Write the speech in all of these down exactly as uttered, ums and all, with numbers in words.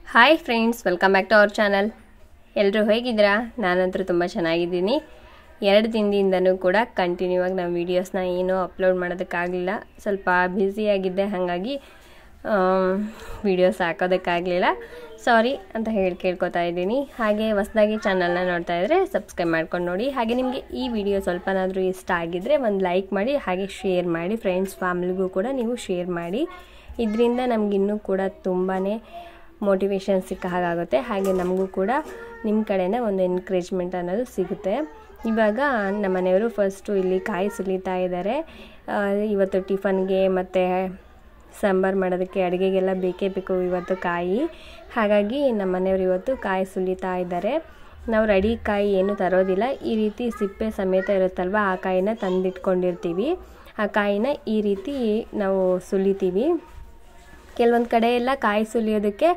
Hi friends, welcome back to our channel. ಎಲ್ಲರೂ ಹೇಗಿದ್ದೀರಾ? ನಾನಂತೂ ತುಂಬ ಚೆನ್ನಾಗಿದ್ದೀನಿ. ಎರಡು ದಿನದಿಂದನೂ ಕೂಡ ಕಂಟಿನ್ಯೂ ಆಗಿ ನಾವು ವೀಡಿಯೋಸ್ನ ಏನೂ ಅಪ್ಲೋಡ್ ಮಾಡೋದಕ್ಕಾಗಲಿಲ್ಲ. ಸ್ವಲ್ಪ ಬ್ಯುಸಿಯಾಗಿದ್ದೆ, ಹಾಗಾಗಿ ವೀಡಿಯೋಸ್ ಹಾಕೋದಕ್ಕಾಗಲಿಲ್ಲ. ಸಾರಿ ಅಂತ ಹೇಳಿ ಕೇಳ್ಕೊತಾ ಇದ್ದೀನಿ. ಹಾಗೆ ಹೊಸದಾಗಿ ಚಾನಲ್ನ ನೋಡ್ತಾ ಇದ್ದರೆ ಸಬ್ಸ್ಕ್ರೈಬ್ ಮಾಡ್ಕೊಂಡು ನೋಡಿ. ಹಾಗೆ ನಿಮಗೆ ಈ ವಿಡಿಯೋ ಸ್ವಲ್ಪನಾದರೂ ಇಷ್ಟ ಆಗಿದ್ದರೆ ಒಂದು ಲೈಕ್ ಮಾಡಿ, ಹಾಗೆ ಶೇರ್ ಮಾಡಿ. ಫ್ರೆಂಡ್ಸ್ ಫ್ಯಾಮಿಲಿಗೂ ಕೂಡ ನೀವು ಶೇರ್ ಮಾಡಿ. ಇದರಿಂದ ನಮಗಿನ್ನೂ ಕೂಡ ತುಂಬಾ ಮೋಟಿವೇಶನ್ ಸಿಕ್ಕ ಹಾಗಾಗುತ್ತೆ. ಹಾಗೆ ನಮಗೂ ಕೂಡ ನಿಮ್ಮ ಕಡೆಯಿಂದ ಒಂದು ಎನ್ಕರೇಜ್ಮೆಂಟ್ ಅನ್ನೋದು ಸಿಗುತ್ತೆ. ಇವಾಗ ನಮ್ಮ ಮನೆಯವರು ಫಸ್ಟು ಇಲ್ಲಿ ಕಾಯಿ ಸುಲಿತಾ ಇದ್ದಾರೆ. ಇವತ್ತು ಟಿಫನ್ಗೆ ಮತ್ತು ಸಾಂಬಾರು ಮಾಡೋದಕ್ಕೆ ಅಡುಗೆಗೆಲ್ಲ ಬೇಕೇ ಬೇಕು ಇವತ್ತು ಕಾಯಿ. ಹಾಗಾಗಿ ನಮ್ಮ ಮನೆಯವರು ಇವತ್ತು ಕಾಯಿ ಸುಲಿತಾ ಇದ್ದಾರೆ. ನಾವು ರೆಡಿ ಕಾಯಿ ಏನು ತರೋದಿಲ್ಲ, ಈ ರೀತಿ ಸಿಪ್ಪೆ ಸಮೇತ ಇರುತ್ತಲ್ವ, ಆ ಕಾಯಿನ ತಂದಿಟ್ಕೊಂಡಿರ್ತೀವಿ. ಆ ಕಾಯಿನ ಈ ರೀತಿ ನಾವು ಸುಲಿತೀವಿ. ಕೆಲವೊಂದು ಕಡೆ ಎಲ್ಲ ಕಾಯಿ ಸುಲಿಯೋದಕ್ಕೆ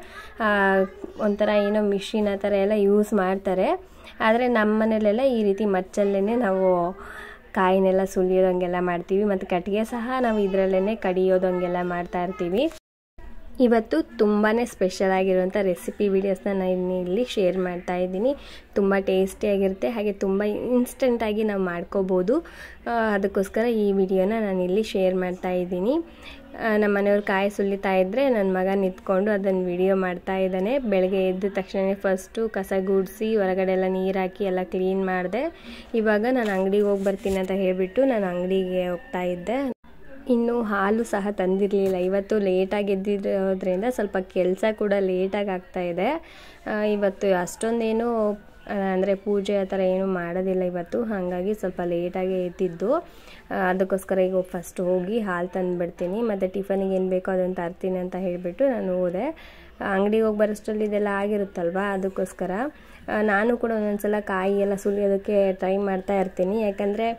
ಒಂಥರ ಏನೋ ಮಿಷಿನ್ ಆ ಥರ ಎಲ್ಲ ಯೂಸ್ ಮಾಡ್ತಾರೆ. ಆದರೆ ನಮ್ಮ ಮನೇಲೆಲ್ಲ ಈ ರೀತಿ ಮಚ್ಚಲ್ಲೇ ನಾವು ಕಾಯಿನೆಲ್ಲ ಸುಲಿಯೋದಂಗೆಲ್ಲ ಮಾಡ್ತೀವಿ. ಮತ್ತು ಕಟ್ಟಿಗೆ ಸಹ ನಾವು ಇದರಲ್ಲೇ ಕಡಿಯೋದಂಗೆಲ್ಲ ಮಾಡ್ತಾ ಇರ್ತೀವಿ. ಇವತ್ತು ತುಂಬಾ ಸ್ಪೆಷಲ್ ಆಗಿರುವಂಥ ರೆಸಿಪಿ ವೀಡಿಯೋಸ್ನ ನಾನು ಇಲ್ಲಿ ಶೇರ್ ಮಾಡ್ತಾ ಇದ್ದೀನಿ. ತುಂಬ ಟೇಸ್ಟಿಯಾಗಿರುತ್ತೆ, ಹಾಗೆ ತುಂಬ ಇನ್ಸ್ಟೆಂಟಾಗಿ ನಾವು ಮಾಡ್ಕೋಬೋದು. ಅದಕ್ಕೋಸ್ಕರ ಈ ವಿಡಿಯೋನ ನಾನು ಇಲ್ಲಿ ಶೇರ್ ಮಾಡ್ತಾ ಇದ್ದೀನಿ. ನಮ್ಮ ಮನೆಯವ್ರು ಕಾಯಿ ಸುಲಿತಾ ಇದ್ದರೆ ನನ್ನ ಮಗ ನಿಂತ್ಕೊಂಡು ಅದನ್ನು ವಿಡಿಯೋ ಮಾಡ್ತಾ ಇದ್ದಾನೆ. ಬೆಳಗ್ಗೆ ಎದ್ದ ತಕ್ಷಣ ಫಸ್ಟು ಕಸ ಗುಡಿಸಿ ಹೊರಗಡೆ ಎಲ್ಲ ನೀರು ಹಾಕಿ ಎಲ್ಲ ಕ್ಲೀನ್ ಮಾಡಿದೆ. ಇವಾಗ ನಾನು ಅಂಗಡಿಗೆ ಹೋಗಿ ಬರ್ತೀನಿ ಅಂತ ಹೇಳಿಬಿಟ್ಟು ನಾನು ಅಂಗಡಿಗೆ ಹೋಗ್ತಾ ಇದ್ದೆ. ಇನ್ನು ಹಾಲು ಸಹ ತಂದಿರಲಿಲ್ಲ. ಇವತ್ತು ಲೇಟಾಗಿ ಎದ್ದಿರೋದ್ರಿಂದ ಸ್ವಲ್ಪ ಕೆಲಸ ಕೂಡ ಲೇಟಾಗಿ ಆಗ್ತಾಯಿದೆ. ಇವತ್ತು ಅಷ್ಟೊಂದೇನು ಅಂದರೆ ಪೂಜೆ ಆ ಥರ ಏನೂ ಮಾಡೋದಿಲ್ಲ ಇವತ್ತು, ಹಾಗಾಗಿ ಸ್ವಲ್ಪ ಲೇಟಾಗಿ ಎದ್ದಿದ್ದು. ಅದಕ್ಕೋಸ್ಕರ ಈಗ ಫಸ್ಟ್ ಹೋಗಿ ಹಾಲು ತಂದುಬಿಡ್ತೀನಿ, ಮತ್ತು ಟಿಫನಿಗೆ ಏನು ಬೇಕೋ ಅದನ್ನು ತರ್ತೀನಿ ಅಂತ ಹೇಳಿಬಿಟ್ಟು ನಾನು ಹೋದೆ. ಅಂಗಡಿಗೆ ಹೋಗಿ ಬರೋಷ್ಟರಲ್ಲಿ ಇದೆಲ್ಲ ಆಗಿರುತ್ತಲ್ವ, ಅದಕ್ಕೋಸ್ಕರ ನಾನು ಕೂಡ ಒಂದೊಂದು ಸಲ ಕಾಯಿ ಎಲ್ಲ ಸುಲಿಯೋದಕ್ಕೆ ಟ್ರೈ ಮಾಡ್ತಾ ಇರ್ತೀನಿ. ಯಾಕಂದರೆ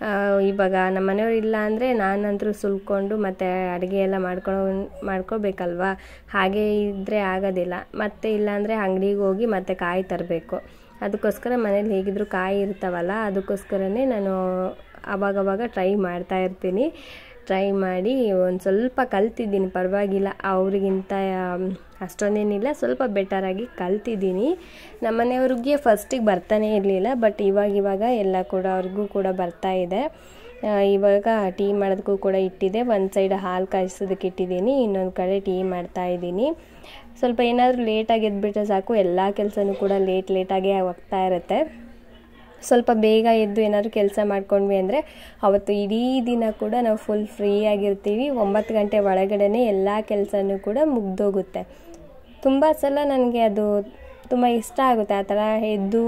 ಇವಾಗ ನಮ್ಮ ಮನೆಯವ್ರು ಇಲ್ಲ ಅಂದರೆ ನಾನಂತರೂ ಸುಲ್ಕೊಂಡು ಮತ್ತು ಅಡುಗೆ ಎಲ್ಲ ಮಾಡ್ಕೊಂಡು ಮಾಡ್ಕೋಬೇಕಲ್ವ, ಹಾಗೆ ಇದ್ದರೆ ಆಗೋದಿಲ್ಲ. ಮತ್ತು ಇಲ್ಲಾಂದರೆ ಅಂಗಡಿಗೆ ಹೋಗಿ ಮತ್ತೆ ಕಾಯಿ ತರಬೇಕು. ಅದಕ್ಕೋಸ್ಕರ ಮನೇಲಿ ಹೇಗಿದ್ದರೂ ಕಾಯಿ ಇರ್ತಾವಲ್ಲ, ಅದಕ್ಕೋಸ್ಕರನೇ ನಾನು ಆವಾಗವಾಗ ಟ್ರೈ ಮಾಡ್ತಾ ಇರ್ತೀನಿ. ಟ್ರೈ ಮಾಡಿ ಒಂದು ಸ್ವಲ್ಪ ಕಲ್ತಿದ್ದೀನಿ, ಪರವಾಗಿಲ್ಲ. ಅವ್ರಿಗಿಂತ ಅಷ್ಟೊಂದೇನಿಲ್ಲ, ಸ್ವಲ್ಪ ಬೆಟರಾಗಿ ಕಲ್ತಿದ್ದೀನಿ. ನಮ್ಮ ಮನೆಯವ್ರಿಗೆ ಫಸ್ಟಿಗೆ ಬರ್ತಾನೆ ಇರಲಿಲ್ಲ, ಬಟ್ ಇವಾಗ ಇವಾಗ ಎಲ್ಲ ಕೂಡ ಅವ್ರಿಗೂ ಕೂಡ ಬರ್ತಾ ಇದೆ. ಇವಾಗ ಟೀ ಮಾಡೋದಕ್ಕೂ ಕೂಡ ಇಟ್ಟಿದೆ. ಒಂದು ಸೈಡ್ ಹಾಲು ಕಾಯಿಸೋದಕ್ಕೆ ಇಟ್ಟಿದ್ದೀನಿ, ಇನ್ನೊಂದು ಕಡೆ ಟೀ ಮಾಡ್ತಾಯಿದ್ದೀನಿ. ಸ್ವಲ್ಪ ಏನಾದರೂ ಲೇಟಾಗಿ ಎದ್ಬಿಟ್ರೆ ಸಾಕು, ಎಲ್ಲ ಕೆಲಸನೂ ಕೂಡ ಲೇಟ್ ಲೇಟಾಗೇ ಹೋಗ್ತಾ ಇರುತ್ತೆ. ಸ್ವಲ್ಪ ಬೇಗ ಎದ್ದು ಏನಾದರೂ ಕೆಲಸ ಮಾಡ್ಕೊಂಡ್ವಿ ಅಂದರೆ ಅವತ್ತು ಇಡೀ ದಿನ ಕೂಡ ನಾವು ಫುಲ್ ಫ್ರೀ ಆಗಿರ್ತೀವಿ. ಒಂಬತ್ತು ಗಂಟೆ ಒಳಗಡೆ ಎಲ್ಲ ಕೆಲಸನೂ ಕೂಡ ಮುಗ್ದೋಗುತ್ತೆ. ತುಂಬ ಸಲ ನನಗೆ ಅದು ತುಂಬ ಇಷ್ಟ ಆಗುತ್ತೆ, ಆ ಥರ ಎದ್ದು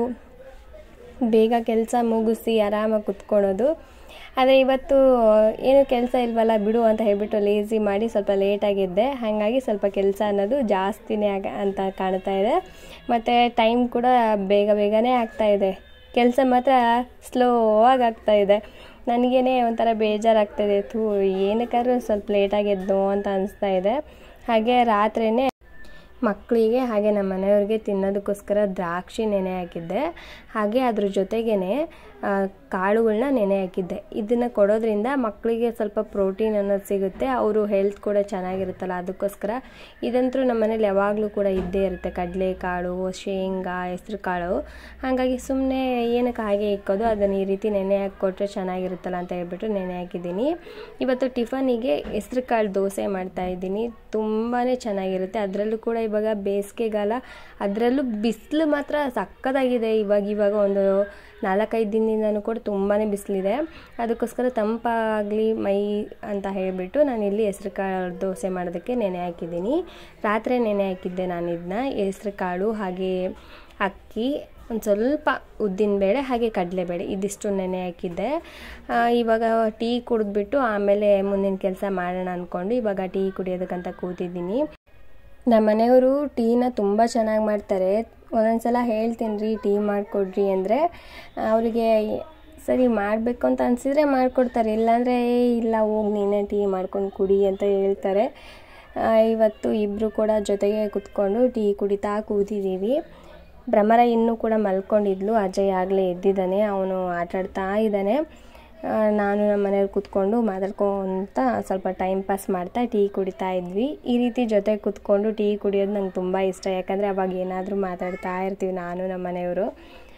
ಬೇಗ ಕೆಲಸ ಮುಗಿಸಿ ಆರಾಮಾಗಿ ಕುತ್ಕೊಳ್ಳೋದು. ಆದರೆ ಇವತ್ತು ಏನು ಕೆಲಸ ಇಲ್ವಲ್ಲ ಬಿಡು ಅಂತ ಹೇಳ್ಬಿಟ್ಟು ಲೇಸಿ ಮಾಡಿ ಸ್ವಲ್ಪ ಲೇಟಾಗಿದ್ದೆ. ಹಾಗಾಗಿ ಸ್ವಲ್ಪ ಕೆಲಸ ಅನ್ನೋದು ಜಾಸ್ತಿನೇ ಆಗ ಅಂತ ಕಾಣ್ತಾ ಇದೆ. ಮತ್ತು ಟೈಮ್ ಕೂಡ ಬೇಗ ಬೇಗನೆ ಆಗ್ತಾಯಿದೆ. ಕೆಲಸ ಮಾತ್ರ ಸ್ಲೋ ಆಗಿ ಆಗ್ತಾಯಿದೆ. ನನಗೇನೆ ಒಂಥರ ಬೇಜಾರಾಗ್ತಾಯಿದೆ. ಥೂ ಏನಕ್ಕಾದ್ರೂ ಸ್ವಲ್ಪ ಲೇಟಾಗಿ ಎದ್ದು ಅಂತ ಅನಿಸ್ತಾ ಇದೆ. ಹಾಗೆ ರಾತ್ರಿಯೇ ಮಕ್ಕಳಿಗೆ ಹಾಗೆ ನಮ್ಮ ಮನೆಯವ್ರಿಗೆ ತಿನ್ನೋದಕ್ಕೋಸ್ಕರ ದ್ರಾಕ್ಷಿ ನೆನೆ ಹಾಕಿದ್ದೆ. ಹಾಗೆ ಅದ್ರ ಜೊತೆಗೇ ಕಾಳುಗಳನ್ನ ನೆನೆ ಹಾಕಿದ್ದೆ. ಇದನ್ನು ಕೊಡೋದ್ರಿಂದ ಮಕ್ಕಳಿಗೆ ಸ್ವಲ್ಪ ಪ್ರೋಟೀನ್ ಅನ್ನೋದು ಸಿಗುತ್ತೆ, ಅವರು ಹೆಲ್ತ್ ಕೂಡ ಚೆನ್ನಾಗಿರುತ್ತಲ್ಲ, ಅದಕ್ಕೋಸ್ಕರ. ಇದಂತೂ ನಮ್ಮ ಮನೇಲಿ ಯಾವಾಗಲೂ ಕೂಡ ಇದ್ದೇ ಇರುತ್ತೆ, ಕಡಲೆಕಾಳು, ಶೇಂಗಾ, ಹೆಸ್ರು ಕಾಳು. ಹಾಗಾಗಿ ಸುಮ್ಮನೆ ಏನಕ್ಕೆ ಹಾಗೆ ಇಕ್ಕೋದು, ಅದನ್ನು ಈ ರೀತಿ ನೆನೆ ಹಾಕಿಕೊಟ್ರೆ ಚೆನ್ನಾಗಿರುತ್ತಲ್ಲ ಅಂತ ಹೇಳ್ಬಿಟ್ಟು ನೆನೆ ಹಾಕಿದ್ದೀನಿ. ಇವತ್ತು ಟಿಫನಿಗೆ ಹೆಸ್ರು ಕಾಳು ದೋಸೆ ಮಾಡ್ತಾಯಿದ್ದೀನಿ. ತುಂಬಾ ಚೆನ್ನಾಗಿರುತ್ತೆ. ಅದರಲ್ಲೂ ಕೂಡ ಇವಾಗ ಬೇಸಿಗೆಗಾಲ, ಅದರಲ್ಲೂ ಬಿಸಿಲು ಮಾತ್ರ ಸಕ್ಕತ್ತಾಗಿದೆ. ಇವಾಗ ಇವಾಗ ಒಂದು ನಾಲ್ಕೈದು ದಿನದಿಂದನೂ ಕೂಡ ತುಂಬಾ ಬಿಸಿಲಿದೆ. ಅದಕ್ಕೋಸ್ಕರ ತಂಪಾಗಲಿ ಮೈ ಅಂತ ಹೇಳಿಬಿಟ್ಟು ನಾನಿಲ್ಲಿ ಹೆಸ್ರು ಕಾಳು ದೋಸೆ ಮಾಡೋದಕ್ಕೆ ನೆನೆ ಹಾಕಿದ್ದೀನಿ. ರಾತ್ರಿ ನೆನೆ ಹಾಕಿದ್ದೆ ನಾನು ಇದನ್ನ. ಹೆಸ್ರು ಕಾಳು, ಹಾಗೆ ಅಕ್ಕಿ, ಒಂದು ಸ್ವಲ್ಪ ಉದ್ದಿನಬೇಳೆ, ಹಾಗೆ ಕಡಲೆಬೇಳೆ, ಇದಿಷ್ಟು ನೆನೆ ಹಾಕಿದ್ದೆ. ಇವಾಗ ಟೀ ಕುಡಿದ್ಬಿಟ್ಟು ಆಮೇಲೆ ಮುಂದಿನ ಕೆಲಸ ಮಾಡೋಣ ಅಂದ್ಕೊಂಡು ಇವಾಗ ಟೀ ಕುಡಿಯೋದಕ್ಕಂತ ಕೂತಿದ್ದೀನಿ. ನಮ್ಮ ಮನೆಯವರು ಟೀನ ತುಂಬ ಚೆನ್ನಾಗಿ ಮಾಡ್ತಾರೆ. ಒಂದೊಂದು ಸಲ ಹೇಳ್ತೀನಿ ರೀ ಟೀ ಮಾಡಿಕೊಡ್ರಿ ಅಂದರೆ, ಅವರಿಗೆ ಸರಿ ಮಾಡಬೇಕು ಅಂತ ಅನಿಸಿದರೆ ಮಾಡಿಕೊಡ್ತಾರೆ, ಇಲ್ಲಾಂದರೆ ಇಲ್ಲ ಹೋಗಿ ನೀನೇ ಟೀ ಮಾಡ್ಕೊಂಡು ಕುಡಿ ಅಂತ ಹೇಳ್ತಾರೆ. ಇವತ್ತು ಇಬ್ಬರು ಕೂಡ ಜೊತೆಗೆ ಕೂತ್ಕೊಂಡು ಟೀ ಕುಡಿತಾ ಕೂತಿದ್ದೀವಿ. ಭ್ರಮರ ಇನ್ನೂ ಕೂಡ ಮಲ್ಕೊಂಡಿದ್ಲು. ಅಜಯ್ ಆಗಲೇ ಎದ್ದಿದ್ದಾನೆ, ಅವನು ಆಟಾಡ್ತಾ ಇದ್ದಾನೆ. ನಾನು ನಮ್ಮ ಮನೆಯವ್ರು ಕೂತ್ಕೊಂಡು ಮಾತಾಡ್ಕೊಂತ ಸ್ವಲ್ಪ ಟೈಮ್ ಪಾಸ್ ಮಾಡ್ತಾ ಟೀ ಕುಡಿತಾ ಇದ್ವಿ. ಈ ರೀತಿ ಜೊತೆ ಕೂತ್ಕೊಂಡು ಟೀ ಕುಡಿಯೋದು ನಂಗೆ ತುಂಬ ಇಷ್ಟ. ಯಾಕಂದರೆ ಅವಾಗ ಏನಾದರೂ ಮಾತಾಡ್ತಾ ಇರ್ತೀವಿ ನಾನು ನಮ್ಮ ಮನೆಯವರು.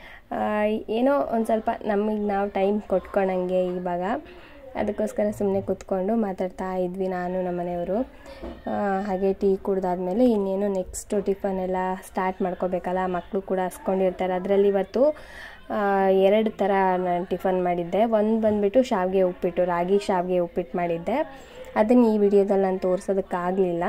ಏನೋ ಒಂದು ಸ್ವಲ್ಪ ನಮಗೆ ನಾವು ಟೈಮ್ ಕೊಟ್ಕೊಂಡಂಗೆ ಇವಾಗ. ಅದಕ್ಕೋಸ್ಕರ ಸುಮ್ಮನೆ ಕೂತ್ಕೊಂಡು ಮಾತಾಡ್ತಾ ಇದ್ವಿ ನಾನು ನಮ್ಮ ಮನೆಯವರು. ಹಾಗೆ ಟೀ ಕುಡ್ದಾದ್ಮೇಲೆ ಇನ್ನೇನು ನೆಕ್ಸ್ಟು ಟಿಫನ್ ಎಲ್ಲ ಸ್ಟಾರ್ಟ್ ಮಾಡ್ಕೋಬೇಕಲ್ಲ. ಮಕ್ಕಳು ಕೂಡ ಹಸ್ಕೊಂಡಿರ್ತಾರೆ. ಅದರಲ್ಲಿ ಇವತ್ತು ಎರಡು ಥರ ನಾನು ಟಿಫನ್ ಮಾಡಿದ್ದೆ. ಒಂದು ಬಂದುಬಿಟ್ಟು ಶಾವಿಗೆ ಉಪ್ಪಿಟ್ಟು, ರಾಗಿ ಶಾವಿಗೆ ಉಪ್ಪಿಟ್ಟು ಮಾಡಿದ್ದೆ. ಅದನ್ನು ಈ ವಿಡಿಯೋದಲ್ಲಿ ನಾನು ತೋರಿಸೋದಕ್ಕಾಗಲಿಲ್ಲ.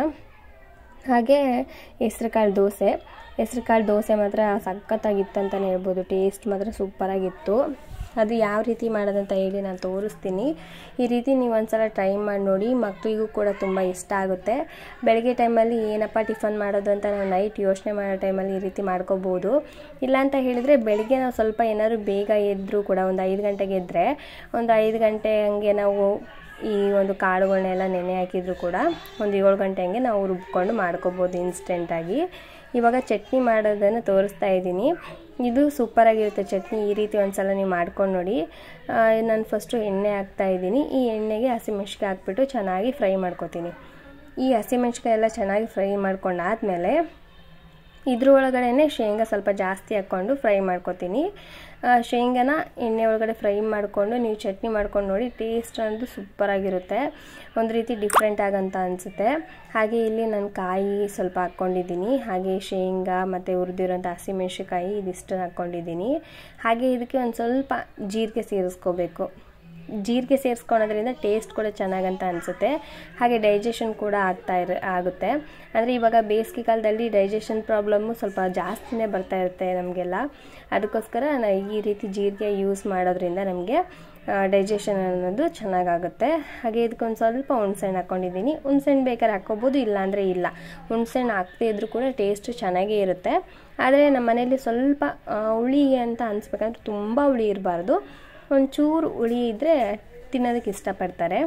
ಹಾಗೆ ಹೆಸ್ರು ಕಾಳು ದೋಸೆ ಹೆಸ್ರು ಕಾಳು ದೋಸೆ ಮಾತ್ರ ಸಖತ್ತಾಗಿತ್ತು ಅಂತಲೇ ಹೇಳ್ಬೋದು. ಟೇಸ್ಟ್ ಮಾತ್ರ ಸೂಪರಾಗಿತ್ತು. ಅದು ಯಾವ ರೀತಿ ಮಾಡೋದಂತ ಹೇಳಿ ನಾನು ತೋರಿಸ್ತೀನಿ. ಈ ರೀತಿ ನೀವು ಒಂದ್ಸಲ ಟ್ರೈ ಮಾಡಿ ನೋಡಿ. ಮಕ್ಕಳಿಗೂ ಕೂಡ ತುಂಬ ಇಷ್ಟ ಆಗುತ್ತೆ. ಬೆಳಗ್ಗೆ ಟೈಮಲ್ಲಿ ಏನಪ್ಪ ಟಿಫನ್ ಮಾಡೋದು ಅಂತ ನಾವು ನೈಟ್ ಯೋಚನೆ ಮಾಡೋ ಟೈಮಲ್ಲಿ ಈ ರೀತಿ ಮಾಡ್ಕೋಬೋದು. ಇಲ್ಲ ಅಂತ ಹೇಳಿದರೆ ಬೆಳಗ್ಗೆ ನಾವು ಸ್ವಲ್ಪ ಏನಾದರೂ ಬೇಗ ಎದ್ದರೂ ಕೂಡ ಒಂದು ಐದು ಗಂಟೆಗೆ ಎದ್ದರೆ ಒಂದು ಐದು ಗಂಟೆ ಹಂಗೆ ನಾವು ಈ ಒಂದು ಕಾಳುಗಳನ್ನೆಲ್ಲ ನೆನೆ ಹಾಕಿದ್ರು ಕೂಡ ಒಂದು ಏಳು ಗಂಟೆ ಹಂಗೆ ನಾವು ರುಬ್ಕೊಂಡು ಮಾಡ್ಕೋಬೋದು ಇನ್ಸ್ಟೆಂಟಾಗಿ. ಇವಾಗ ಚಟ್ನಿ ಮಾಡೋದನ್ನು ತೋರಿಸ್ತಾ ಇದ್ದೀನಿ. ಇದು ಸೂಪರಾಗಿರುತ್ತೆ ಚಟ್ನಿ. ಈ ರೀತಿ ಒಂದು ಸಲ ನೀವು ಮಾಡ್ಕೊಂಡು ನೋಡಿ. ನಾನು ಫಸ್ಟು ಎಣ್ಣೆ ಹಾಕ್ತಾಯಿದ್ದೀನಿ. ಈ ಎಣ್ಣೆಗೆ ಹಸಿಮೆಣ್ಸಿಕಾಯಿ ಹಾಕ್ಬಿಟ್ಟು ಚೆನ್ನಾಗಿ ಫ್ರೈ ಮಾಡ್ಕೊತೀನಿ. ಈ ಹಸಿಮೆಣ್ಸಿಕಾಯಿ ಎಲ್ಲ ಚೆನ್ನಾಗಿ ಫ್ರೈ ಮಾಡ್ಕೊಂಡಾದಮೇಲೆ ಇದ್ರ ಒಳಗಡೆ ಶೇಂಗಾ ಸ್ವಲ್ಪ ಜಾಸ್ತಿ ಹಾಕ್ಕೊಂಡು ಫ್ರೈ ಮಾಡ್ಕೊತೀನಿ. ಶೇಂಗಾನ ಎಣ್ಣೆ ಒಳಗಡೆ ಫ್ರೈ ಮಾಡಿಕೊಂಡು ನೀವು ಚಟ್ನಿ ಮಾಡ್ಕೊಂಡು ನೋಡಿ. ಟೇಸ್ಟ್ ಅನ್ನೋದು ಸೂಪರಾಗಿರುತ್ತೆ. ಒಂದು ರೀತಿ ಡಿಫ್ರೆಂಟ್ ಆಗಂತ ಅನಿಸುತ್ತೆ. ಹಾಗೆ ಇಲ್ಲಿ ನಾನು ಕಾಯಿ ಸ್ವಲ್ಪ ಹಾಕ್ಕೊಂಡಿದ್ದೀನಿ. ಹಾಗೆ ಶೇಂಗಾ ಮತ್ತು ಹುರಿದಿರೋಂಥ ಹಸಿಮೆಣ್ಸಿಕಾಯಿ ಇದಿಷ್ಟನ್ನು ಹಾಕ್ಕೊಂಡಿದ್ದೀನಿ. ಹಾಗೆ ಇದಕ್ಕೆ ಒಂದು ಸ್ವಲ್ಪ ಜೀರಿಗೆ ಸೇರಿಸ್ಕೋಬೇಕು. ಜೀರಿಗೆ ಸೇರಿಸ್ಕೊಳೋದ್ರಿಂದ ಟೇಸ್ಟ್ ಕೂಡ ಚೆನ್ನಾಗಂತ ಅನಿಸುತ್ತೆ. ಹಾಗೆ ಡೈಜೆಷನ್ ಕೂಡ ಆಗ್ತಾ ಇರ ಆಗುತ್ತೆ. ಅಂದರೆ ಇವಾಗ ಬೇಸಿಗೆ ಕಾಲದಲ್ಲಿ ಡೈಜೆಷನ್ ಪ್ರಾಬ್ಲಮ್ಮು ಸ್ವಲ್ಪ ಜಾಸ್ತಿನೇ ಬರ್ತಾ ಇರುತ್ತೆ ನಮಗೆಲ್ಲ. ಅದಕ್ಕೋಸ್ಕರ ನಾ ಈ ರೀತಿ ಜೀರಿಗೆ ಯೂಸ್ ಮಾಡೋದ್ರಿಂದ ನಮಗೆ ಡೈಜೆಷನ್ ಅನ್ನೋದು ಚೆನ್ನಾಗಾಗುತ್ತೆ. ಹಾಗೆ ಇದಕ್ಕೊಂದು ಸ್ವಲ್ಪ ಹುಣಸೆಹಣ್ಣು ಹಾಕ್ಕೊಂಡಿದ್ದೀನಿ. ಹುಣಸೆಹಣ್ಣು ಬೇಕಾದ್ರೆ ಹಾಕ್ಕೋಬೋದು, ಇಲ್ಲಾಂದರೆ ಇಲ್ಲ. ಹುಣಸೆಹಣ್ಣು ಹಾಕದೇ ಇದ್ರೂ ಕೂಡ ಟೇಸ್ಟ್ ಚೆನ್ನಾಗೇ ಇರುತ್ತೆ. ಆದರೆ ನಮ್ಮ ಮನೇಲಿ ಸ್ವಲ್ಪ ಹುಳಿ ಅಂತ ಅನಿಸ್ಬೇಕಂದ್ರೆ ತುಂಬ ಹುಳಿ ಇರಬಾರ್ದು. ಒಂಚೂರು ಹುಳಿ ಇದ್ದರೆ ತಿನ್ನೋದಕ್ಕೆ ಇಷ್ಟಪಡ್ತಾರೆ.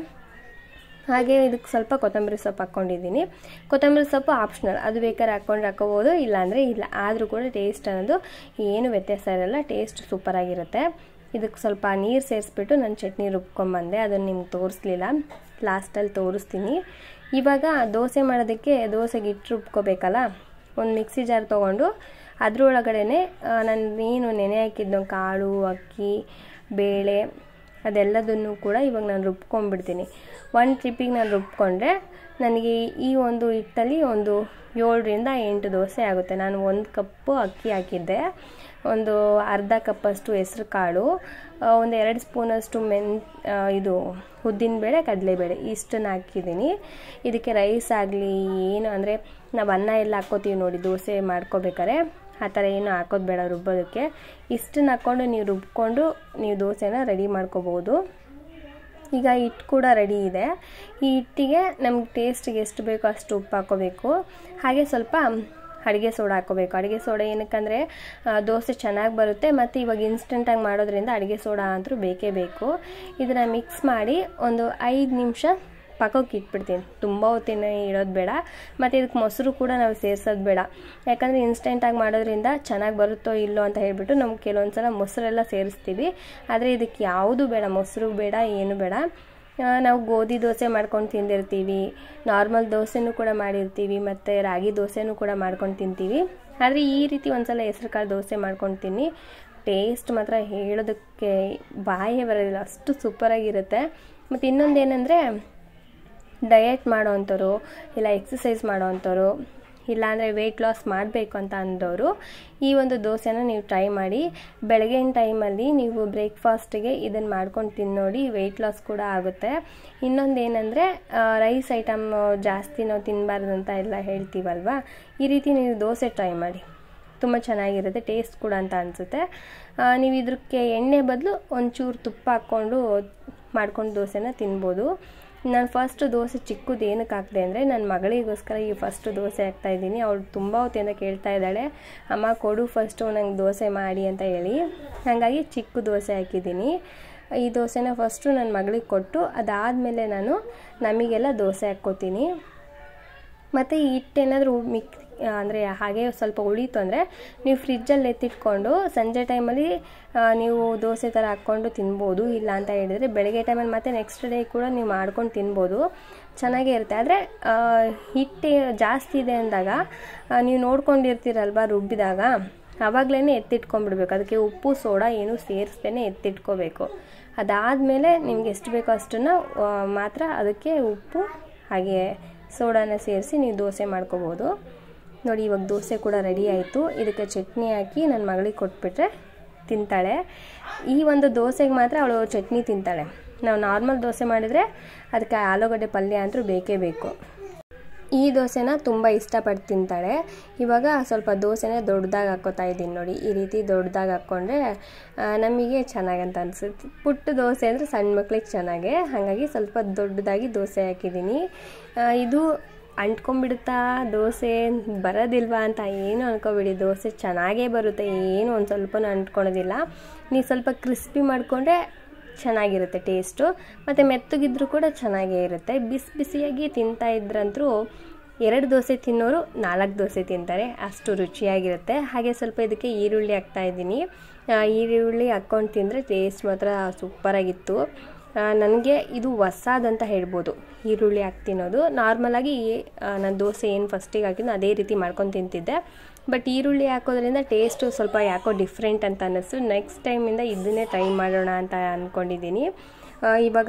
ಹಾಗೆ ಇದಕ್ಕೆ ಸ್ವಲ್ಪ ಕೊತ್ತಂಬರಿ ಸೊಪ್ಪು ಹಾಕ್ಕೊಂಡಿದ್ದೀನಿ. ಕೊತ್ತಂಬರಿ ಸೊಪ್ಪು ಆಪ್ಷನಲ್, ಅದು ಬೇಕಾದ್ರೆ ಹಾಕ್ಕೊಂಡು ಹಾಕ್ಕೋಬೋದು, ಇಲ್ಲಾಂದರೆ ಇಲ್ಲ. ಆದರೂ ಕೂಡ ಟೇಸ್ಟ್ ಅನ್ನೋದು ಏನು ವ್ಯತ್ಯಾಸ ಇರಲ್ಲ. ಟೇಸ್ಟ್ ಸೂಪರಾಗಿರುತ್ತೆ. ಇದಕ್ಕೆ ಸ್ವಲ್ಪ ನೀರು ಸೇರಿಸ್ಬಿಟ್ಟು ನಾನು ಚಟ್ನಿ ರುಬ್ಕೊಂಬಂದೆ. ಅದನ್ನು ನಿಮ್ಗೆ ತೋರಿಸ್ಲಿಲ್ಲ, ಲಾಸ್ಟಲ್ಲಿ ತೋರಿಸ್ತೀನಿ. ಇವಾಗ ದೋಸೆ ಮಾಡೋದಕ್ಕೆ ದೋಸೆಗೆ ಹಿಟ್ಟು ರುಬ್ಕೋಬೇಕಲ್ಲ. ಒಂದು ಮಿಕ್ಸಿ ಜಾರ್ ತೊಗೊಂಡು ಅದರೊಳಗಡೆ ನಾನು ಏನು ನೆನೆ ಹಾಕಿದ್ನೋ ಕಾಳು, ಅಕ್ಕಿ, ಬೇಳೆ ಅದೆಲ್ಲದನ್ನು ಕೂಡ ಇವಾಗ ನಾನು ರುಬ್ಕೊಂಡ್ಬಿಡ್ತೀನಿ. ಒಂದು ಟ್ರಿಪ್ಪಿಗೆ ನಾನು ರುಬ್ಕೊಂಡ್ರೆ ನನಗೆ ಈ ಒಂದು ಹಿಟ್ಟಲ್ಲಿ ಒಂದು ಏಳರಿಂದ ಎಂಟು ದೋಸೆ ಆಗುತ್ತೆ. ನಾನು ಒಂದು ಕಪ್ಪು ಅಕ್ಕಿ ಹಾಕಿದ್ದೆ, ಒಂದು ಅರ್ಧ ಕಪ್ಪಷ್ಟು ಹೆಸ್ರು ಕಾಳು, ಒಂದು ಎರಡು ಸ್ಪೂನಷ್ಟು ಮೆನ್ ಇದು ಉದ್ದಿನಬೇಳೆ, ಕಡಲೆಬೇಳೆ ಇಷ್ಟನ್ನು ಹಾಕಿದ್ದೀನಿ. ಇದಕ್ಕೆ ರೈಸ್ ಆಗಲಿ ಏನು ಅಂದರೆ ನಾವು ಅನ್ನ ಎಲ್ಲ ಹಾಕ್ಕೋತೀವಿ ನೋಡಿ ದೋಸೆ ಮಾಡ್ಕೋಬೇಕಾರೆ, ಆ ಥರ ಏನು ಹಾಕೋದು ಬೇಡ ರುಬ್ಬೋದಕ್ಕೆ. ಇಷ್ಟನ್ನು ಹಾಕ್ಕೊಂಡು ನೀವು ರುಬ್ಕೊಂಡು ನೀವು ದೋಸೆನ ರೆಡಿ ಮಾಡ್ಕೋಬೋದು. ಈಗ ಹಿಟ್ಟು ಕೂಡ ರೆಡಿ ಇದೆ. ಈ ಹಿಟ್ಟಿಗೆ ನಮ್ಗೆ ಟೇಸ್ಟಿಗೆ ಎಷ್ಟು ಬೇಕೋ ಅಷ್ಟು ಉಪ್ಪು ಹಾಕ್ಕೋಬೇಕು. ಹಾಗೆ ಸ್ವಲ್ಪ ಅಡುಗೆ ಸೋಡಾ ಹಾಕ್ಕೋಬೇಕು. ಅಡುಗೆ ಸೋಡಾ ಏನಕ್ಕಂದರೆ ದೋಸೆ ಚೆನ್ನಾಗಿ ಬರುತ್ತೆ. ಮತ್ತು ಇವಾಗ ಇನ್ಸ್ಟೆಂಟಾಗಿ ಮಾಡೋದ್ರಿಂದ ಅಡುಗೆ ಸೋಡಾ ಅಂತೂ ಬೇಕೇ ಬೇಕು. ಇದನ್ನು ಮಿಕ್ಸ್ ಮಾಡಿ ಒಂದು ಐದು ನಿಮಿಷ ಪಕ್ಕಕ್ಕೆ ಇಟ್ಬಿಡ್ತೀನಿ. ತುಂಬ ಹೊತ್ತಿನ ಇಡೋದು ಬೇಡ. ಮತ್ತು ಇದಕ್ಕೆ ಮೊಸರು ಕೂಡ ನಾವು ಸೇರಿಸೋದು ಬೇಡ. ಯಾಕಂದರೆ ಇನ್ಸ್ಟೆಂಟಾಗಿ ಮಾಡೋದ್ರಿಂದ ಚೆನ್ನಾಗಿ ಬರುತ್ತೋ ಇಲ್ಲೋ ಅಂತ ಹೇಳ್ಬಿಟ್ಟು ನಮ್ಗೆ ಕೆಲವೊಂದು ಸಲ ಮೊಸರೆಲ್ಲ ಸೇರಿಸ್ತೀವಿ. ಆದರೆ ಇದಕ್ಕೆ ಯಾವುದೂ ಬೇಡ, ಮೊಸರು ಬೇಡ, ಏನು ಬೇಡ. ನಾವು ಗೋಧಿ ದೋಸೆ ಮಾಡ್ಕೊಂಡು ತಿಂದಿರ್ತೀವಿ, ನಾರ್ಮಲ್ ದೋಸೆನೂ ಕೂಡ ಮಾಡಿರ್ತೀವಿ, ಮತ್ತು ರಾಗಿ ದೋಸೆನೂ ಕೂಡ ಮಾಡ್ಕೊಂಡು ತಿಂತೀವಿ. ಆದರೆ ಈ ರೀತಿ ಒಂದು ಸಲ ಹೆಸ್ರು ಕಾಳು ದೋಸೆ ಮಾಡ್ಕೊಂಡು ತಿನ್ನಿ. ಟೇಸ್ಟ್ ಮಾತ್ರ ಹೇಳೋದಕ್ಕೆ ಬಾಯೇ ಬರೋದಿಲ್ಲ, ಅಷ್ಟು ಸೂಪರಾಗಿರುತ್ತೆ. ಮತ್ತು ಇನ್ನೊಂದು ಏನಂದರೆ ಡಯಟ್ ಮಾಡೋವಂಥವ್ರು, ಇಲ್ಲ ಎಕ್ಸಸೈಸ್ ಮಾಡೋವಂಥವ್ರು, ಇಲ್ಲಾಂದರೆ ವೆಯ್ಟ್ ಲಾಸ್ ಮಾಡಬೇಕು ಅಂತ ಅಂದವರು ಈ ಒಂದು ದೋಸೆನ ನೀವು ಟ್ರೈ ಮಾಡಿ. ಬೆಳಗಿನ ಟೈಮಲ್ಲಿ ನೀವು ಬ್ರೇಕ್ಫಾಸ್ಟಿಗೆ ಇದನ್ನು ಮಾಡ್ಕೊಂಡು ತಿನ್ನೋಡಿ, ವೆಯ್ಟ್ ಲಾಸ್ ಕೂಡ ಆಗುತ್ತೆ. ಇನ್ನೊಂದು ಏನಂದರೆ ರೈಸ್ ಐಟಮ್ ಜಾಸ್ತಿ ನಾವು ತಿನ್ನಬಾರ್ದು ಅಂತ ಎಲ್ಲ ಹೇಳ್ತೀವಲ್ವ, ಈ ರೀತಿ ನೀವು ದೋಸೆ ಟ್ರೈ ಮಾಡಿ, ತುಂಬ ಚೆನ್ನಾಗಿರುತ್ತೆ, ಟೇಸ್ಟ್ ಕೂಡ ಅಂತ ಅನಿಸುತ್ತೆ. ನೀವು ಇದಕ್ಕೆ ಎಣ್ಣೆ ಬದಲು ಒಂಚೂರು ತುಪ್ಪ ಹಾಕ್ಕೊಂಡು ಮಾಡ್ಕೊಂಡು ದೋಸೆನ ತಿನ್ಬೋದು. ನಾನು ಫಸ್ಟ್ ದೋಸೆ ಚಿಕ್ಕದು ಏನಕ್ಕೆ ಹಾಕಿದೆ ಅಂದರೆ ನನ್ನ ಮಗಳಿಗೋಸ್ಕರ ಈ ಫಸ್ಟ್ ದೋಸೆ ಹಾಕ್ತಾಯಿದ್ದೀನಿ. ಅವಳು ತುಂಬ ಹೊತ್ತಿಂದ ಕೇಳ್ತಾ ಇದ್ದಾಳೆ, ಅಮ್ಮ ಕೊಡು ಫಸ್ಟು ನಂಗೆ ದೋಸೆ ಮಾಡಿ ಅಂತ ಹೇಳಿ. ಹಾಗಾಗಿ ಚಿಕ್ಕ ದೋಸೆ ಹಾಕಿದ್ದೀನಿ. ಈ ದೋಸೆನ ಫಸ್ಟು ನನ್ನ ಮಗಳಿಗೆ ಕೊಟ್ಟು ಅದಾದಮೇಲೆ ನಾನು ನಮಗೆಲ್ಲ ದೋಸೆ ಹಾಕ್ಕೋತೀನಿ. ಮತ್ತು ಈ ಹಿಟ್ಟೇನಾದರೂ ಮಿಕ್ ಅಂದರೆ ಹಾಗೆ ಸ್ವಲ್ಪ ಉಳೀತು ಅಂದರೆ ನೀವು ಫ್ರಿಜ್ಜಲ್ಲಿ ಎತ್ತಿಟ್ಕೊಂಡು ಸಂಜೆ ಟೈಮಲ್ಲಿ ನೀವು ದೋಸೆ ಥರ ಹಾಕ್ಕೊಂಡು ತಿನ್ಬೋದು. ಇಲ್ಲ ಅಂತ ಹೇಳಿದರೆ ಬೆಳಗ್ಗೆ ಟೈಮಲ್ಲಿ ಮತ್ತೆ ನೆಕ್ಸ್ಟ್ ಡೇ ಕೂಡ ನೀವು ಮಾಡ್ಕೊಂಡು ತಿನ್ಬೋದು, ಚೆನ್ನಾಗೇ ಇರುತ್ತೆ. ಆದರೆ ಹಿಟ್ಟು ಜಾಸ್ತಿ ಇದೆ ಅಂದಾಗ ನೀವು ನೋಡ್ಕೊಂಡಿರ್ತೀರಲ್ವ ರುಬ್ಬಿದಾಗ, ಆವಾಗಲೇ ಎತ್ತಿಟ್ಕೊಂಡ್ಬಿಡ್ಬೇಕು. ಅದಕ್ಕೆ ಉಪ್ಪು ಸೋಡಾ ಏನೂ ಸೇರಿಸ್ದೇ ಎತ್ತಿಟ್ಕೋಬೇಕು. ಅದಾದಮೇಲೆ ನಿಮ್ಗೆ ಎಷ್ಟು ಬೇಕೋ ಅಷ್ಟನ್ನು ಮಾತ್ರ ಅದಕ್ಕೆ ಉಪ್ಪು ಹಾಗೆ ಸೋಡಾನ ಸೇರಿಸಿ ನೀವು ದೋಸೆ ಮಾಡ್ಕೋಬೋದು. ನೋಡಿ ಇವಾಗ ದೋಸೆ ಕೂಡ ರೆಡಿ ಆಯಿತು. ಇದಕ್ಕೆ ಚಟ್ನಿ ಹಾಕಿ ನನ್ನ ಮಗಳಿಗೆ ಕೊಟ್ಬಿಟ್ರೆ ತಿಂತಾಳೆ. ಈ ಒಂದು ದೋಸೆಗೆ ಮಾತ್ರ ಅವಳು ಚಟ್ನಿ ತಿಂತಾಳೆ. ನಾವು ನಾರ್ಮಲ್ ದೋಸೆ ಮಾಡಿದರೆ ಅದಕ್ಕೆ ಆಲೂಗಡ್ಡೆ ಪಲ್ಯ ಅಂತೂ ಬೇಕೇ ಬೇಕು. ಈ ದೋಸೆನ ತುಂಬ ಇಷ್ಟಪಟ್ಟು ತಿಂತಾಳೆ. ಇವಾಗ ಸ್ವಲ್ಪ ದೋಸೆನ ದೊಡ್ಡದಾಗಿ ಹಾಕ್ಕೋತಾ ಇದ್ದೀನಿ ನೋಡಿ. ಈ ರೀತಿ ದೊಡ್ಡದಾಗಿ ಹಾಕ್ಕೊಂಡ್ರೆ ನಮಗೆ ಚೆನ್ನಾಗಂತ ಅನಿಸುತ್ತೆ. ಪುಟ್ಟ ದೋಸೆ ಅಂದರೆ ಸಣ್ಣ ಮಕ್ಳಿಗೆ ಚೆನ್ನಾಗೆ, ಹಾಗಾಗಿ ಸ್ವಲ್ಪ ದೊಡ್ಡದಾಗಿ ದೋಸೆ ಹಾಕಿದ್ದೀನಿ. ಇದು ಅಂಟ್ಕೊಂಡ್ಬಿಡುತ್ತಾ ದೋಸೆ ಬರೋದಿಲ್ವಾ ಅಂತ ಏನು ಅನ್ಕೋಬಿಡಿ, ದೋಸೆ ಚೆನ್ನಾಗೇ ಬರುತ್ತೆ, ಏನು ಒಂದು ಸ್ವಲ್ಪನೂ ಅಂಟ್ಕೊಳೋದಿಲ್ಲ. ನೀವು ಸ್ವಲ್ಪ ಕ್ರಿಸ್ಪಿ ಮಾಡಿಕೊಂಡ್ರೆ ಚೆನ್ನಾಗಿರುತ್ತೆ ಟೇಸ್ಟು, ಮತ್ತು ಮೆತ್ತಗಿದ್ರೂ ಕೂಡ ಚೆನ್ನಾಗೇ ಇರುತ್ತೆ. ಬಿಸಿ ಬಿಸಿಯಾಗಿ ತಿಂತಾ ಇದ್ರಂತೂ ಎರಡು ದೋಸೆ ತಿನ್ನೋರು ನಾಲ್ಕು ದೋಸೆ ತಿಂತಾರೆ, ಅಷ್ಟು ರುಚಿಯಾಗಿರುತ್ತೆ. ಹಾಗೆ ಸ್ವಲ್ಪ ಇದಕ್ಕೆ ಈರುಳ್ಳಿ ಹಾಕ್ತಾಯಿದ್ದೀನಿ. ಈರುಳ್ಳಿ ಹಾಕ್ಕೊಂಡು ತಿಂದರೆ ಟೇಸ್ಟ್ ಮಾತ್ರ ಸೂಪರಾಗಿತ್ತು. ನನಗೆ ಇದು ಹೊಸದಂತ ಹೇಳ್ಬೋದು ಈರುಳ್ಳಿ ಹಾಕಿ ತಿನ್ನೋದು. ನಾರ್ಮಲಾಗಿ ನಾನು ದೋಸೆ ಏನು ಫಸ್ಟಿಗೆ ಹಾಕಿದ್ದು ಅದೇ ರೀತಿ ಮಾಡ್ಕೊಂಡು ತಿಂತಿದ್ದೆ. ಬಟ್ ಈರುಳ್ಳಿ ಹಾಕೋದ್ರಿಂದ ಟೇಸ್ಟು ಸ್ವಲ್ಪ ಯಾಕೋ ಡಿಫ್ರೆಂಟ್ ಅಂತ ಅನ್ನಿಸ್ತು. ನೆಕ್ಸ್ಟ್ ಟೈಮಿಂದ ಇದನ್ನೇ ಟ್ರೈ ಮಾಡೋಣ ಅಂತ ಅಂದ್ಕೊಂಡಿದ್ದೀನಿ. ಇವಾಗ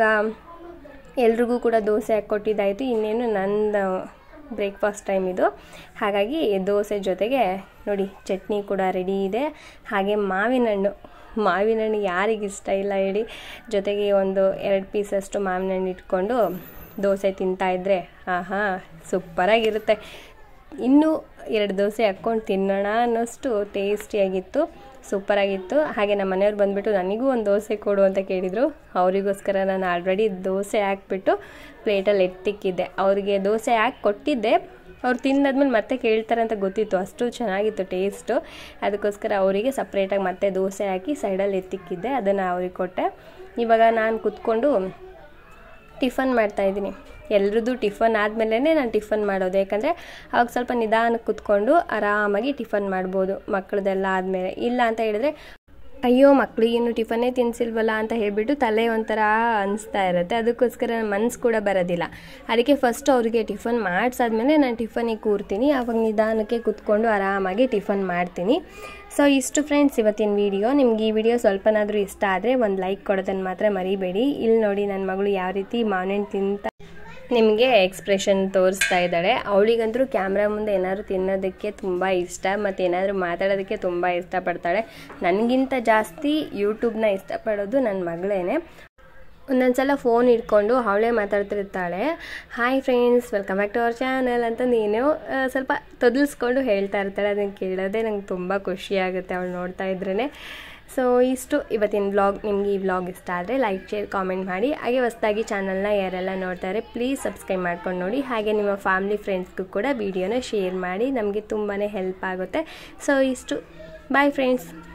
ಎಲ್ರಿಗೂ ಕೂಡ ದೋಸೆ ಹಾಕ್ಕೊಟ್ಟಿದ್ದಾಯಿತು. ಇನ್ನೇನು ನಂದು ಬ್ರೇಕ್ಫಾಸ್ಟ್ ಟೈಮ್ ಇದು. ಹಾಗಾಗಿ ದೋಸೆ ಜೊತೆಗೆ ನೋಡಿ ಚಟ್ನಿ ಕೂಡ ರೆಡಿ ಇದೆ. ಹಾಗೆ ಮಾವಿನ ಹಣ್ಣು ಮಾವಿನ ಹಣ್ಣು ಯಾರಿಗೆ ಇಷ್ಟ ಇಲ್ಲ ಹೇಳಿ. ಜೊತೆಗೆ ಒಂದು ಎರಡು ಪೀಸಷ್ಟು ಮಾವಿನ ಹಣ್ಣು ಇಟ್ಕೊಂಡು ದೋಸೆ ತಿಂತಾಯಿದ್ರೆ ಆಹಾ ಸೂಪರಾಗಿರುತ್ತೆ. ಇನ್ನೂ ಎರಡು ದೋಸೆ ಹಾಕ್ಕೊಂಡು ತಿನ್ನೋಣ ಅನ್ನೋಷ್ಟು ಟೇಸ್ಟಿಯಾಗಿತ್ತು, ಸೂಪರಾಗಿತ್ತು. ಹಾಗೆ ನಮ್ಮ ಮನೆಯವ್ರು ಬಂದುಬಿಟ್ಟು ನನಗೂ ಒಂದು ದೋಸೆ ಕೊಡು ಅಂತ ಕೇಳಿದರು. ಅವರಿಗೋಸ್ಕರ ನಾನು ಆಲ್ರೆಡಿ ದೋಸೆ ಹಾಕ್ಬಿಟ್ಟು ಪ್ಲೇಟಲ್ಲಿ ಎತ್ತಿಕ್ಕಿದ್ದೆ. ಅವರಿಗೆ ದೋಸೆ ಹಾಕಿ ಕೊಟ್ಟಿದ್ದೆ. ಅವ್ರು ತಿಂದಾದ್ಮೇಲೆ ಮತ್ತೆ ಕೇಳ್ತಾರೆ ಅಂತ ಗೊತ್ತಿತ್ತು, ಅಷ್ಟು ಚೆನ್ನಾಗಿತ್ತು ಟೇಸ್ಟು. ಅದಕ್ಕೋಸ್ಕರ ಅವರಿಗೆ ಸಪ್ರೇಟಾಗಿ ಮತ್ತೆ ದೋಸೆ ಹಾಕಿ ಸೈಡಲ್ಲಿ ಎತ್ತಿಕ್ಕಿದ್ದೆ, ಅದನ್ನು ಅವ್ರಿಗೆ ಕೊಟ್ಟೆ. ಇವಾಗ ನಾನು ಕೂತ್ಕೊಂಡು ಟಿಫನ್ ಮಾಡ್ತಾಯಿದ್ದೀನಿ. ಎಲ್ರದ್ದು ಟಿಫನ್ ಆದಮೇಲೆ ನಾನು ಟಿಫನ್ ಮಾಡೋದು, ಯಾಕಂದರೆ ಅವಾಗ ಸ್ವಲ್ಪ ನಿಧಾನಕ್ಕೆ ಕೂತ್ಕೊಂಡು ಆರಾಮಾಗಿ ಟಿಫನ್ ಮಾಡ್ಬೋದು ಮಕ್ಕಳದೆಲ್ಲ ಆದಮೇಲೆ. ಇಲ್ಲ ಅಂತ ಹೇಳಿದ್ರೆ ಅಯ್ಯೋ ಮಕ್ಕಳಿಗೇನು ಟಿಫನ್ನೇ ತಿನ್ನಿಸಿಲ್ವಲ್ಲ ಅಂತ ಹೇಳಿಬಿಟ್ಟು ತಲೆ ಒಂಥರ ಅನಿಸ್ತಾ ಇರುತ್ತೆ. ಅದಕ್ಕೋಸ್ಕರ ನನ್ನ ಮನಸ್ಸು ಕೂಡ ಬರೋದಿಲ್ಲ. ಅದಕ್ಕೆ ಫಸ್ಟ್ ಅವರಿಗೆ ಟಿಫನ್ ಮಾಡಿಸಾದ್ಮೇಲೆ ನಾನು ಟಿಫನಿಗೆ ಕೂರ್ತೀನಿ. ಆವಾಗ ನಿಧಾನಕ್ಕೆ ಕೂತ್ಕೊಂಡು ಆರಾಮಾಗಿ ಟಿಫನ್ ಮಾಡ್ತೀನಿ. ಸೊ ಇಷ್ಟು ಫ್ರೆಂಡ್ಸ್ ಇವತ್ತಿನ ವಿಡಿಯೋ. ನಿಮ್ಗೆ ಈ ವಿಡಿಯೋ ಸ್ವಲ್ಪನಾದರೂ ಇಷ್ಟ ಆದರೆ ಒಂದು ಲೈಕ್ ಕೊಡೋದನ್ನು ಮಾತ್ರ ಮರಿಬೇಡಿ. ಇಲ್ಲಿ ನೋಡಿ ನನ್ನ ಮಗಳು ಯಾವ ರೀತಿ ಮಾವಿನ ತಿಂತ ನಿಮಗೆ ಎಕ್ಸ್ಪ್ರೆಷನ್ ತೋರಿಸ್ತಾ ಇದ್ದಾಳೆ. ಅವಳಿಗಂತೂ ಕ್ಯಾಮ್ರಾ ಮುಂದೆ ಏನಾದರೂ ತಿನ್ನೋದಕ್ಕೆ ತುಂಬ ಇಷ್ಟ, ಮತ್ತು ಏನಾದರೂ ಮಾತಾಡೋದಕ್ಕೆ ತುಂಬ ಇಷ್ಟಪಡ್ತಾಳೆ. ನನಗಿಂತ ಜಾಸ್ತಿ ಯೂಟ್ಯೂಬ್ನ ಇಷ್ಟಪಡೋದು ನನ್ನ ಮಗಳೇನೆ. ಒಂದೊಂದು ಸಲ ಫೋನ್ ಇಟ್ಕೊಂಡು ಅವಳೇ ಮಾತಾಡ್ತಿರ್ತಾಳೆ, hi friends welcome back to our channel ಅಂತ ನೀನು ಸ್ವಲ್ಪ ತೊದಲಿಸ್ಕೊಂಡು ಹೇಳ್ತಾ ಇರ್ತಾಳೆ. ಅದನ್ನು ಕೇಳೋದೇ ನಂಗೆ ತುಂಬ ಖುಷಿಯಾಗುತ್ತೆ ಅವಳು ನೋಡ್ತಾ ಇದ್ರೇ. ಸೊ ಇಷ್ಟು ಇವತ್ತಿನ ವ್ಲಾಗ್. ನಿಮಗೆ ಈ ವ್ಲಾಗ್ ಇಷ್ಟ ಆದರೆ ಲೈಕ್ ಶೇರ್ ಕಾಮೆಂಟ್ ಮಾಡಿ. ಹಾಗೆ ಹೊಸದಾಗಿ ಚಾನಲ್ನ ಯಾರೆಲ್ಲ ನೋಡ್ತಾರೆ ಪ್ಲೀಸ್ ಸಬ್ಸ್ಕ್ರೈಬ್ ಮಾಡ್ಕೊಂಡು ನೋಡಿ. ಹಾಗೆ ನಿಮ್ಮ ಫ್ಯಾಮಿಲಿ ಫ್ರೆಂಡ್ಸ್ಗೂ ಕೂಡ ವಿಡಿಯೋನ ಶೇರ್ ಮಾಡಿ, ನಮಗೆ ತುಂಬಾ ಹೆಲ್ಪ್ ಆಗುತ್ತೆ. ಸೊ ಇಷ್ಟು, ಬಾಯ್ ಫ್ರೆಂಡ್ಸ್.